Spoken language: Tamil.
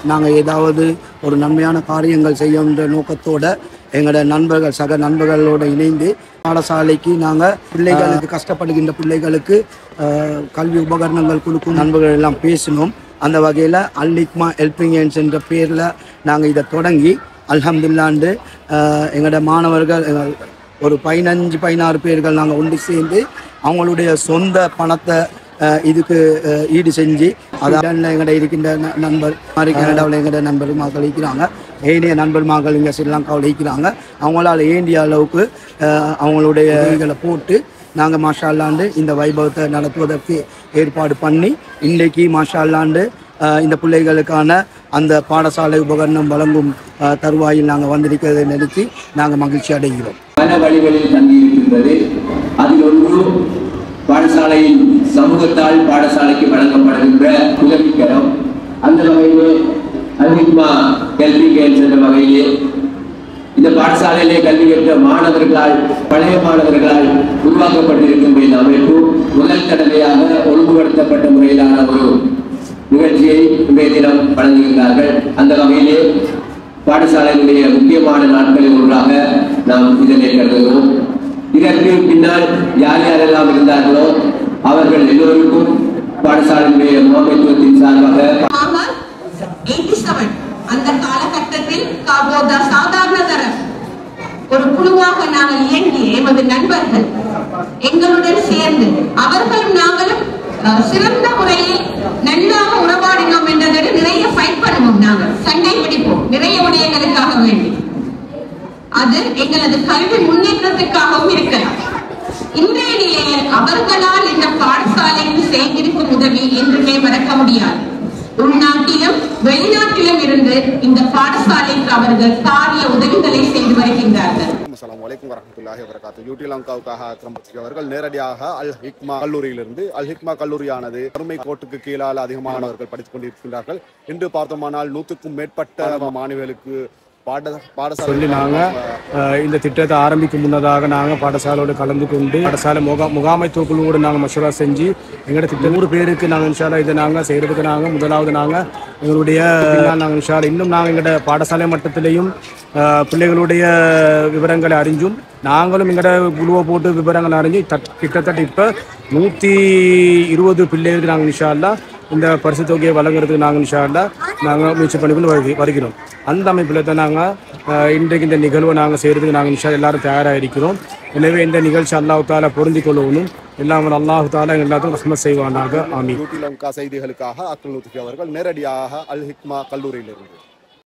நாங்கள் ஏதாவது ஒரு நன்மையான காரியங்கள் செய்யன்ற நோக்கத்தோடு எங்களோட நண்பர்கள் சக நண்பர்களோடு இணைந்து பாடசாலைக்கு நாங்கள் பிள்ளைகளுக்கு கஷ்டப்படுகின்ற பிள்ளைகளுக்கு கல்வி உபகரணங்கள் கொடுக்கும் நண்பர்கள் எல்லாம் பேசினோம். அந்த வகையில் அல் ஹிக்மா ஹெல்பிங் ஹேண்ட்ஸ் என்ற பேரில் நாங்கள் இதை தொடங்கி அல்ஹம்துலில்லாஹ் எங்களோட மாணவர்கள் ஒரு 15-16 பேர்கள் நாங்கள் ஒன்று சேர்ந்து அவங்களுடைய சொந்த பணத்தை இதுக்கு ஈடு செஞ்சு அதான் எங்கள்ட இருக்கின்ற நண்பர் மாதிரி கனடாவில் எங்கள்ட நண்பர்கள் இருக்கிறாங்க, ஏனைய நண்பர்கள் இங்கே ஸ்ரீலங்காவில் இருக்கிறாங்க. அவங்களால ஏண்டிய அளவுக்கு அவங்களுடைய இதில் போட்டு நாங்கள் மாஷா அல்லாண்டு இந்த வைபவத்தை நடத்துவதற்கு ஏற்பாடு பண்ணி இன்றைக்கு மாஷா அல்லாண்டு இந்த பிள்ளைகளுக்கான அந்த பாடசாலை உபகரணம் வழங்கும் தருவாயில் நாங்கள் வந்திருக்கிறதை நினைத்து நாங்கள் மகிழ்ச்சி அடைகிறோம். பல வழிகளில் தங்கியிருக்கின்றது. அதில் ஒன்று பாடசாலையின் சமூகத்தால் பாடசாலைக்கு வழங்கப்படுகின்ற உதவிக்கரம். அந்த வகையிலே அல் ஹிக்மா ஹெல்பிங் ஹேண்ட்ஸ் என்ற வகையிலே இந்த பாடசாலையிலே கல்வி கற்ற மாணவர்களால் பழைய மாணவர்களால் உருவாக்கப்பட்டிருக்கின்ற இந்த அமைப்பு முதல் தடவையாக ஒழுங்குபடுத்தப்பட்ட முறையிலான ஒரு நிகழ்ச்சியை இன்றைய தினம் வழங்குகிறார்கள். அந்த வகையிலே பாடசாலையினுடைய முக்கியமான நாட்களில் ஒன்றாக நாம் இதனை கருதுகிறோம். இதற்கு பின்னால் யார் யாரெல்லாம் இருந்தார்களோ அவர்கள் எல்லோருக்கும் பாடசாலையினுடைய முகாமைத்துவத்தின் சார்பாக அந்த காலகட்டத்தில் சாதாரண தரம் ஒரு குழுவாக நாங்கள் இயங்கி எமது நண்பர்கள் எங்களுடன் சேர்ந்து அவர்களும் நாங்களும் சிறந்த முறையில் நன்றாக உறவாடினோம் என்றதை நிறைய ஃபைட் பண்ணுவோம். நாங்கள் சண்டை பிடிப்போம் நிறைய விடயங்களுக்காக வேண்டி. அது எங்களது கல்வி முன்னேற்றத்துக்காகவும் இருக்கலாம். இன்றைய நிலையில் அவர்களால் இந்த பாடசாலைக்கு செய்திருக்கும் உதவி என்றுமே மறக்க முடியாது. உள்நாட்டிலும் வெளிநாட்டிலும் இருந்து இந்த பாடசாலைக்கு அவர்கள் பாரிய உதவிகளை செய்து வருகின்றார்கள். அஸ்ஸலாமு அலைக்கும் வரஹ்மத்துல்லாஹி வபரகாத்துஹு. யூடிலங்காவுக்காக அக்ரம் அவர்கள் நேரடியாக அல் ஹிக்மா கல்லூரியிலிருந்து அல் ஹிக்மா கல்லூரியானது வறுமை கோட்டுக்கு கீழால் அதிகமானவர்கள் படித்துக் கொண்டிருக்கிறார்கள். இன்று பார்த்தோமானால் 100க்கும் மேற்பட்ட மாணவர்களுக்கு சொல்லி நாங்கள் இந்த திட்டத்தை ஆரம்பிக்கும் முன்னதாக நாங்கள் பாடசாலையோடு கலந்து கொண்டு பாடசாலை முகாமைத்துவக்குழுவோடு நாங்கள் மசோரா செஞ்சு எங்களோட திட்டம் 100 பேருக்கு நாங்கள் இன்ஷால்லா இதை நாங்கள் செய்கிறதுக்கு நாங்கள் முதலாவது நாங்கள் எங்களுடைய நாங்கள் இன்ஷால்லா இன்னும் நாங்கள் எங்களோட பாடசாலை மட்டத்திலையும் பிள்ளைகளுடைய விவரங்களை அறிஞ்சும் நாங்களும் எங்களோட குழுவை போட்டு விவரங்களை அறிஞ்சு கிட்டத்தட்ட இப்போ 120 பிள்ளைகளுக்கு நாங்கள் இன்ஷால்லா இந்த பரிசு தொகையை வழங்குறதுக்கு நாங்கள் இன்ஷால்லா நாங்கள் முயற்சி பண்ணிக்கொண்டு வருகிறோம். அந்த அமைப்பில் தான் நாங்கள் இன்றைக்கு இந்த நிகழ்வை நாங்கள் செய்கிறதுக்கு நாங்கள் இன்ஷா எல்லாரும் தயாராக இருக்கிறோம். எனவே இந்த நிகழ்ச்சி அல்லாஹ் தாலா பொருந்தி கொள்ளணும். எல்லாம் அல்லாஹ் தாலா எல்லாத்துக்கும் ரஹ்மத் செய்வானாக. ஆமீன். யூடிலங்கா செய்திகளுக்காக அக்ரம் அவர்கள் நேரடியாக அல் ஹிக்மா கல்லூரியிலிருந்து.